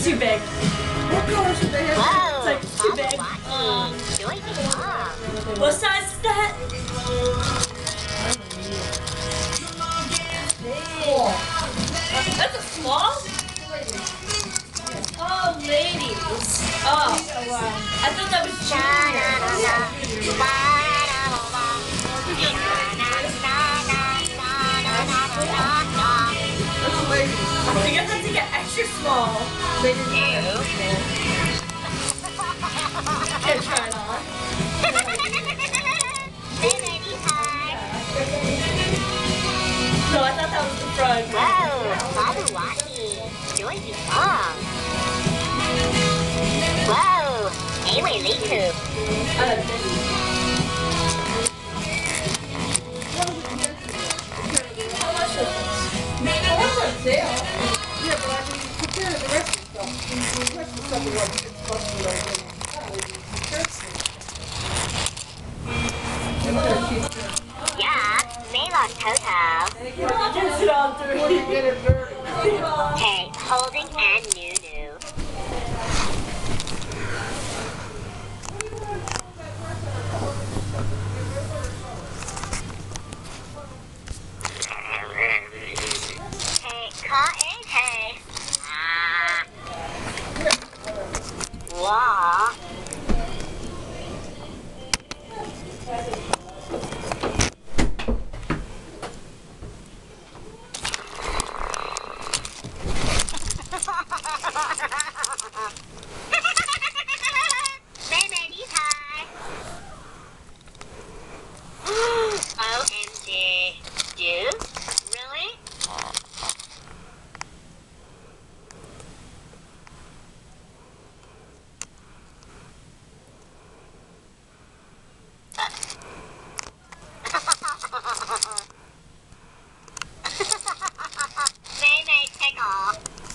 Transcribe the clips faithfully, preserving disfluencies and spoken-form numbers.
too big. What color should they have? It's like too big. Um, what size is that? Four. That's a small? Oh, ladies. Oh, wow. I thought that was junior. That's a lady. You're gonna have to get extra small. They didn't have it. Can't try it on. No, I thought that was the front. Wow, Baba Waki, join the song. Wow, Awe Liku. I like this. How much is this? Oh, that's on sale. Yeah, but I mean, compared to the rest of the stuff, the rest of the stuff is like six bucks for like Yeah, Maylock Total. Just it on through. When you get it dirty. Hey, Holding and Nunu. Hey, Cotton, hey. Ah. Wow. O M G. Dude? Really? May May take off.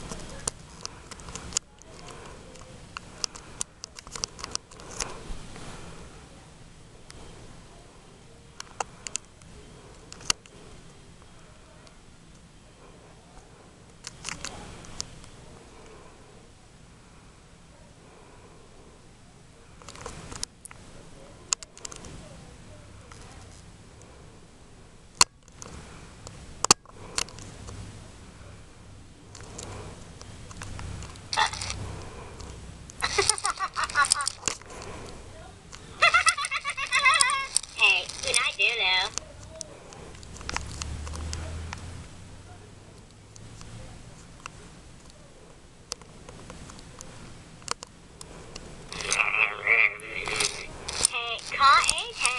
Hey, when I do though. Hey, Cotton, hey.